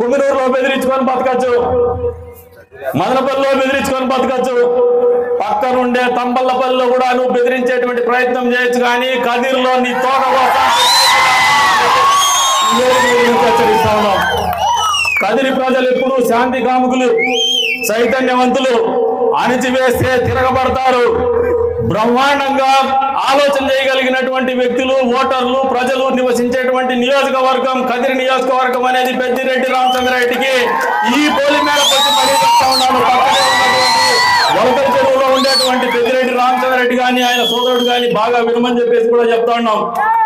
పుంగనూరులో బెదిరించుకొని బతకచ్చు, మదనపల్లిలో బెదిరించుకొని బతకచ్చు, పక్కనుండే తంబల్లపల్లిలో కూడా నువ్వు బెదిరించేటువంటి ప్రయత్నం చేయొచ్చు. కానీ కదిరిలో నీ తోట హెచ్చరిస్తా ఉన్నాం. కదిరి ప్రజలు ఎప్పుడు శాంతి కాముకులు, చైతన్యవంతులు. అణిచివేస్తే తిరగబడతారు. బ్రహ్మాండంగా ఆలోచన చేయగలిగినటువంటి వ్యక్తులు, ఓటర్లు, ప్రజలు నివసించేటువంటి నియోజకవర్గం కదిరి నియోజకవర్గం అనేది పెద్దిరెడ్డి రామచంద్రారెడ్డికి ఈ పోలి మేరకు వచ్చి మరీ చెప్తా ఉన్నాను. పక్కనే ఉన్నటువంటి వలకల చెరువులో ఉండేటువంటి పెద్దిరెడ్డి రామచంద్రారెడ్డి కానీ ఆయన సోదరుడు కానీ బాగా వినమని చెప్పేసి కూడా చెప్తా ఉన్నాం.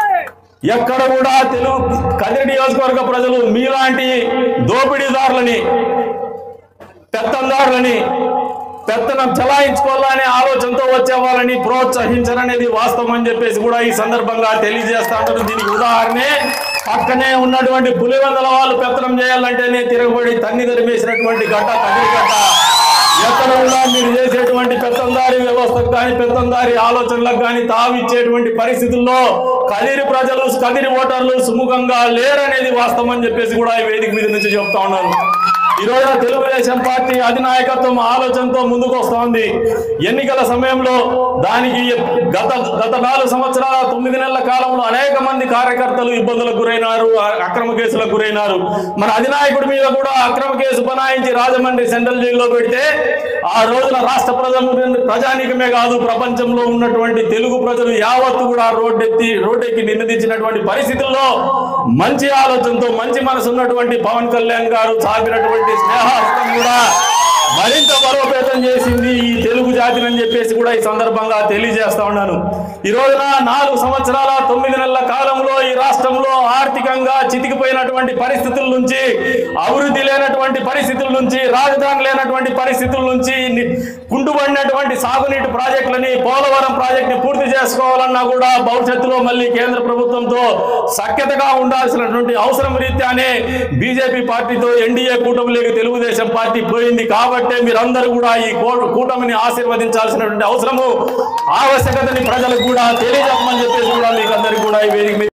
ఎక్కడ కూడా కదిరి నియోజకవర్గ ప్రజలు మీలాంటి దోపిడీదారులని, పెత్తందారులని, పెత్తనం చలాయించుకోవాలనే ఆలోచనతో వచ్చే వాళ్ళని ప్రోత్సహించరనేది వాస్తవం అని చెప్పేసి కూడా ఈ సందర్భంగా తెలియజేస్తా ఉంటారు. దీనికి ఉదాహరణే పక్కనే ఉన్నటువంటి పులివెందల వాళ్ళు పెత్తనం చేయాలంటేనే తిరగబడి తన్ని తరిమేసినటువంటి గడ్డ కదిరి గడ్డ. ఎక్కడ కూడా మీరు చేసేటువంటి పెత్తందారి వ్యవస్థకు కానీ పెత్తందారి ఆలోచనలకు కానీ తావిచ్చేటువంటి పరిస్థితుల్లో కదిరి ప్రజలు, కదిరి ఓటర్లు సుముఖంగా లేరనేది వాస్తవం అని చెప్పేసి కూడా ఈ వేదిక మీద నుంచి చెప్తా ఉన్నాను. ఈ రోజున తెలుగుదేశం పార్టీ అధినాయకత్వం ఆలోచనతో ముందుకు వస్తోంది. ఎన్నికల సమయంలో దానికి గత 4 సంవత్సరాల 9 నెలల కాలంలో అనేక మంది కార్యకర్తలు ఇబ్బందులకు గురైనారు, అక్రమ కేసులకు గురైనారు. మన అధినాయకుడి మీద కూడా అక్రమ కేసు బనాయించి రాజమండ్రి సెంట్రల్ జైల్లో పెడితే ఆ రోజున రాష్ట్ర ప్రజానీకమే కాదు, ప్రపంచంలో ఉన్నటువంటి తెలుగు ప్రజలు యావత్తు కూడా రోడ్డెక్కి నినదించినటువంటి పరిస్థితుల్లో మంచి ఆలోచనతో, మంచి మనసు ఉన్నటువంటి పవన్ కళ్యాణ్ గారు సాగినటువంటి స్నేహాస్తం కూడా మరింత బలోపేతం చేసింది ఈ తెలుగు జాతిని అని చెప్పేసి కూడా ఈ సందర్భంగా తెలియజేస్తా ఉన్నాను. ఈ రోజున 4 సంవత్సరాల 9 నెలల కాలంలో ఈ రాష్ట్రంలో ఆర్థికంగా చితికిపోయినటువంటి పరిస్థితుల నుంచి, అభివృద్ధి లేనటువంటి పరిస్థితుల నుంచి, రాజధాని లేనటువంటి పరిస్థితుల నుంచి, కుంటుపడినటువంటి సాగునీటి ప్రాజెక్టులని, పోలవరం ప్రాజెక్టుని పూర్తి చేసుకోవాలన్నా కూడా భవిష్యత్తులో మళ్ళీ కేంద్ర ప్రభుత్వంతో సఖ్యతగా ఉండాల్సినటువంటి అవసరం రీత్యానే బీజేపీ పార్టీతో ఎన్డీఏ కూటమిలోకి తెలుగుదేశం పార్టీ పోయింది. కాబట్టి మీరందరూ కూడా ఈ కూటమిని ఆశీర్వదించాల్సినటువంటి అవసరము, ఆవశ్యకతని ప్రజలకు కూడా తెలియజెప్పమని చెప్పేసి కూడా మీకు అందరికీ కూడా ఈ వేదిక మీద